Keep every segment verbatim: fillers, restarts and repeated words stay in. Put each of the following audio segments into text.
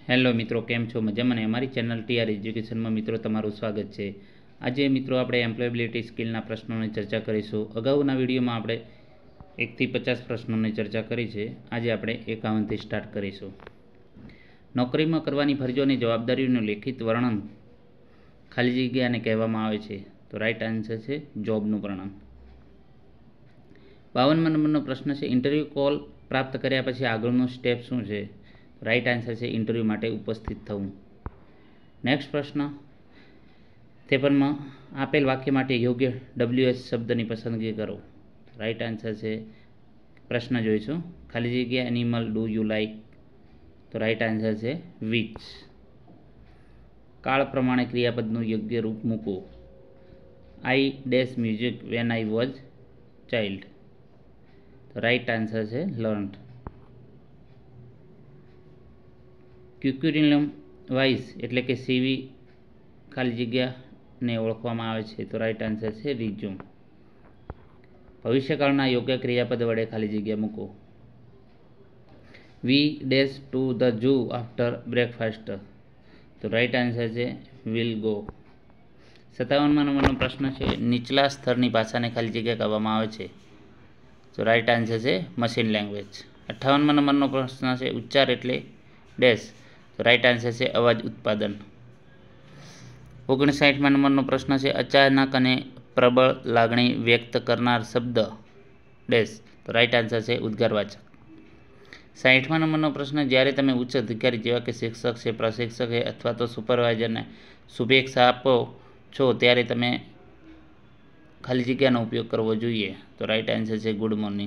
Hello મિત્રો, કેમ છો? મજામાં ને? અમારી ચેનલ ટીઆર એજ્યુકેશનમાં મિત્રો તમારું સ્વાગત છે। આજે મિત્રો આપણે એમ્પ્લોયેબિલિટી સ્કિલના પ્રશ્નોની ચર્ચા કરીશું। અગાઉના વિડીયોમાં આપણે એકથી પચાસ પ્રશ્નોની ચર્ચા કરી છે। આજે આપણે એકાવનથી સ્ટાર્ટ કરીશું। નોકરીમાં કરવાની ફરજો અને જવાબદારીઓનું લેખિત વર્ણન ખાલી જગ્યાને કહેવામાં આવે છે। તો રાઈટ આન્સર છે જોબનું વર્ણન। બાવનમાં નંબરનો પ્રશ્ન છે, ઇન્ટરવ્યૂ કોલ પ્રાપ્ત કર્યા પછી આગળનું સ્ટેપ શું છે? રાઈટ આન્સર છે ઇન્ટરવ્યૂ માટે ઉપસ્થિત થવું। નેક્સ્ટ પ્રશ્ન, ત્રેપનમાં આપેલ વાક્ય માટે યોગ્ય ડબલ્યુએચ શબ્દની પસંદગી કરો। રાઈટ આન્સર છે, પ્રશ્ન જોઈશું, ખાલી જગ્યા એનિમલ ડુ યુ લાઈક? તો રાઈટ આન્સર છે વિચ। કાળ પ્રમાણે ક્રિયાપદનું યોગ્ય રૂપ મૂકો। I dash music when I was child. તો રાઈટ આન્સર છે લર્ન્ડ। ક્યુક્યુરિલમ વાઇઝ એટલે કે સીવી ખાલી જગ્યાને ઓળખવામાં આવે છે। તો રાઈટ આન્સર છે રિઝ્યુમ। ભવિષ્યકાળના યોગ્ય ક્રિયાપદ વડે ખાલી જગ્યા મૂકો। We dash to the zoo after breakfast. તો રાઈટ આન્સર છે વિલ ગો। સત્તાવનમાં નંબરનો પ્રશ્ન છે, નીચલા સ્તરની ભાષાને ખાલી જગ્યા કહેવામાં આવે છે? તો રાઈટ આન્સર છે મશીન લેંગ્વેજ। અઠ્ઠાવનમાં નંબરનો પ્રશ્ન છે, ઉચ્ચાર એટલે ડેશ? તો રાઈટ આન્સર છે અવાજ ઉત્પાદન। ઓગણસાઠમાં નંબરનો પ્રશ્ન છે, અચાનક અને પ્રબળ લાગણી વ્યક્ત કરનાર શબ્દ ડેશ? તો રાઈટ આન્સર છે ઉદ્ગારવાચક। સાઠમાં નંબરનો પ્રશ્ન, જ્યારે તમે ઉચ્ચ અધિકારી જેવા કે શિક્ષક છે, પ્રશિક્ષક છે અથવા તો સુપરવાઇઝરને શુભેચ્છા આપો છો ત્યારે તમે ખાલી જગ્યાનો ઉપયોગ કરવો જોઈએ? તો રાઈટ આન્સર છે ગુડ મોર્નિંગ।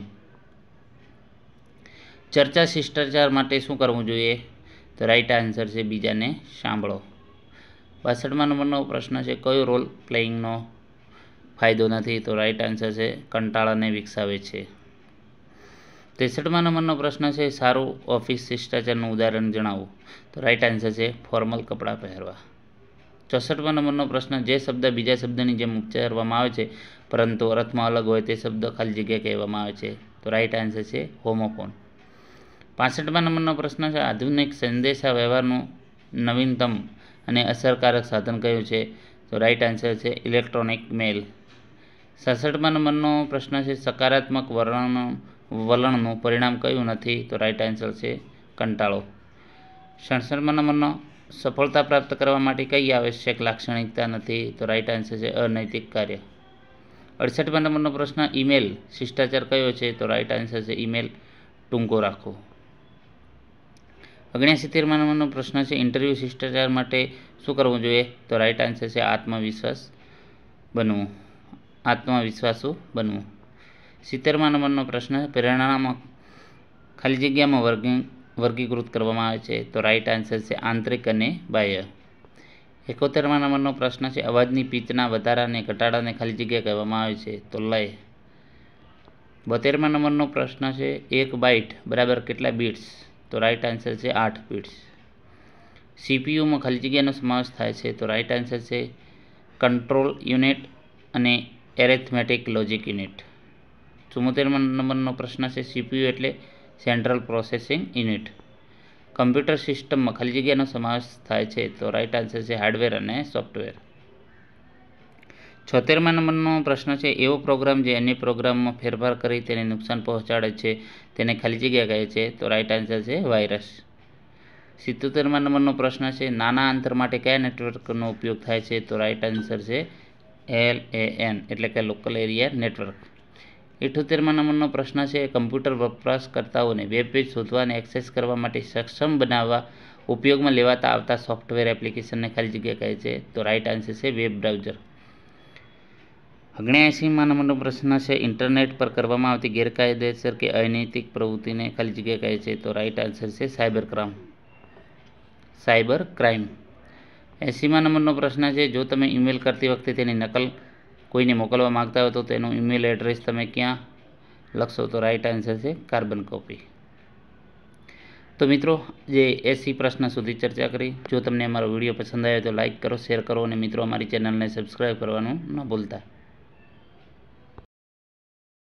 ચર્ચા શિષ્ટાચાર માટે શું કરવું જોઈએ? તો રાઈટ આન્સર છે બીજાને સાંભળો। બાસઠમાં નંબરનો પ્રશ્ન છે, કયો રોલ પ્લેઇંગનો ફાયદો નથી? તો રાઈટ આન્સર છે કંટાળાને વિકસાવે છે। ત્રેસઠમાં નંબરનો પ્રશ્ન છે, સારું ઓફિસ શિષ્ટાચારનું ઉદાહરણ જણાવો? તો રાઈટ આન્સર છે ફોર્મલ કપડાં પહેરવા। ચોસઠમાં નંબરનો પ્રશ્ન, જે શબ્દ બીજા શબ્દની જેમ ઉચ્ચારવામાં આવે છે પરંતુ અર્થમાં અલગ હોય તે શબ્દ ખાલી જગ્યા કહેવામાં આવે છે? તો રાઈટ આન્સર છે હોમોફોન। પાસઠમાં નંબરનો પ્રશ્ન છે, આધુનિક સંદેશા વ્યવહારનું નવીનતમ અને અસરકારક સાધન કયું છે? તો રાઈટ આન્સર છે ઇલેક્ટ્રોનિક મેલ। સડસઠમાં નંબરનો પ્રશ્ન છે, સકારાત્મક વલણ વલણનું પરિણામ કયું નથી? તો રાઈટ આન્સર છે કંટાળો। સડસઠમાં નંબરનો, સફળતા પ્રાપ્ત કરવા માટે કઈ આવશ્યક લાક્ષણિકતા નથી? તો રાઈટ આન્સર છે અનૈતિક કાર્ય। અડસઠમાં નંબરનો પ્રશ્ન, ઈમેલ શિષ્ટાચાર કયો છે? તો રાઈટ આન્સર છે ઈમેલ ટૂંકો રાખો। ઓગણસિત્તેરમાં નંબરનો પ્રશ્ન છે, ઇન્ટરવ્યૂ શિષ્ટાચાર માટે શું કરવું જોઈએ? તો રાઈટ આન્સર છે આત્મવિશ્વાસ બનવું આત્મવિશ્વાસુ બનવું। સિત્તેરમાં નંબરનો પ્રશ્ન, પરિણામો ખાલી જગ્યામાં વર્ગી વર્ગીકૃત કરવામાં આવે છે? તો રાઈટ આન્સર છે આંતરિક અને બાહ્ય। એકોતેરમાં નંબરનો પ્રશ્ન છે, અવાજની પિચના વધારા અને ઘટાડાને ખાલી જગ્યા કહેવામાં આવે છે? તો લય। બોતેરમાં નંબરનો પ્રશ્ન છે, એક બાઇટ બરાબર કેટલા બિટ્સ? તો રાઈટ આન્સર છે આઠ બિટ્સ। સીપીયુમાં ખાલી જગ્યાનો સમાવેશ થાય છે? તો રાઈટ આન્સર છે કંટ્રોલ યુનિટ અને એરેથમેટિક લોજિક યુનિટ। ચુમ્મોતેરમાં નંબરનો પ્રશ્ન છે, સીપીયુ એટલે સેન્ટ્રલ પ્રોસેસિંગ યુનિટ। કમ્પ્યુટર સિસ્ટમમાં ખાલી જગ્યાનો સમાવેશ થાય છે? તો રાઈટ આન્સર છે હાર્ડવેર અને સોફ્ટવેર। છોતેરમાં નંબરનો પ્રશ્ન છે, એવો પ્રોગ્રામ જે અન્ય પ્રોગ્રામમાં ફેરફાર કરી તેને નુકસાન પહોંચાડે છે તેને ખાલી જગ્યા કહે છે? તો રાઈટ આન્સર છે વાયરસ। સિત્તોતેરમાં નંબરનો પ્રશ્ન છે, નાના અંતર માટે કયા નેટવર્કનો ઉપયોગ થાય છે? તો રાઈટ આન્સર છે એલ એ એન એટલે કે લોકલ એરિયા નેટવર્ક। ઇઠ્ઠોતેરમાં નંબરનો પ્રશ્ન છે, કમ્પ્યુટર વપરાશકર્તાઓને વેબ પેજ શોધવા અને એક્સેસ કરવા માટે સક્ષમ બનાવવા ઉપયોગમાં લેવાતા આવતા સોફ્ટવેર એપ્લિકેશનને ખાલી જગ્યા કહે છે? તો રાઈટ આન્સર છે વેબ બ્રાઉઝર। ઓગણએંસીમાં નંબરનો પ્રશ્ન છે, ઇન્ટરનેટ પર કરવામાં આવતી ગેરકાયદેસર કે અનૈતિક પ્રવૃત્તિને ખાલી જગ્યા કહે છે? તો રાઈટ આન્સર છે સાયબર ક્રાઇમ સાયબર ક્રાઇમ। એંસીમાં નંબરનો પ્રશ્ન છે, જો તમે ઈમેલ કરતી વખતે તેની નકલ કોઈને મોકલવા માંગતા હો તો તેનું ઈમેલ એડ્રેસ તમે ક્યાં લખશો? તો રાઈટ આન્સર છે કાર્બન કોપી। તો મિત્રો, જે એસી પ્રશ્ન સુધી ચર્ચા કરી, જો તમને અમારો વિડીયો પસંદ આવ્યો તો લાઇક કરો, શેર કરો અને મિત્રો અમારી ચેનલને સબસ્ક્રાઈબ કરવાનું ન ભૂલતા।